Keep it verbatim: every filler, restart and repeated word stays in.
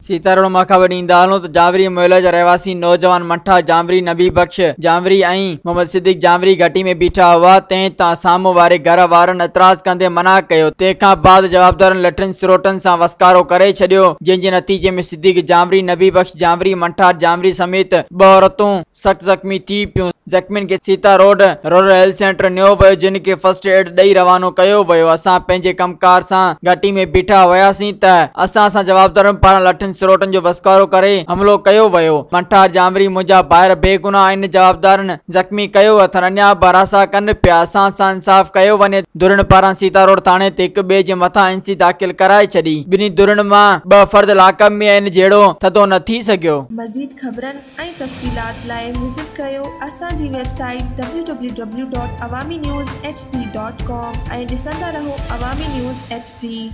Sita road मां ख़बर ॾींदा हलूं त जावरी मोहल्ले जा रहवासी नौजवान मंठा जामरी नबी बख्श जामरी ऐं मोहम्मद सिद्दीक जामरी घटी में बीठा हुआ। तंहिं तां साम्हूं वारे घर वारनि एतराज़ कंदे मना कयो। तंहिंखां बाद जवाबदारनि लठनि सिरोटनि सां वसकारो करे छॾियो, जंहिंजे नतीजे में सिद्दीक जामरी नबी बख्श जामरी मंठा जामरी समेत ॿ औरतूं सख़्त ज़ख्मी थी पियूं। ज़ख्मियुनि खे Sita road rural health centre नियो वियो, जिन खे फर्स्ट एड ॾेई रवानो कयो वियो। असां पंहिंजे कमकार सां घटी में बीठा हुयासीं त असां सां जवाबदारनि पारां लठनि सिरोटनि जो वसकारो करे हमलो कयो वियो। मंठा जामरी मुंहिंजा ॿाहिरि बेगुनाह आहिनि। जवाबदारनि ज़ख्मी कयो अथनि, अञा भरासा कनि पिया। असां सां इंसाफ़ कयो वञे। धुरनि पारां सीता रोड थाणे ते हिक ॿिए जे मथां एनसी दाख़िल कराए छॾी। ॿिन्ही धुरनि मां ॿ फर्द लाकअप में आहिनि, जहिड़ो थधो न थी सघियो। मज़ीद ख़बरनि ऐं तफ़सीलात लाइ विज़िट कयो असांजी website W W W dot Awami news H D dot com ऐं ॾिसंदा रहो अवामी न्यूज़ एच डी।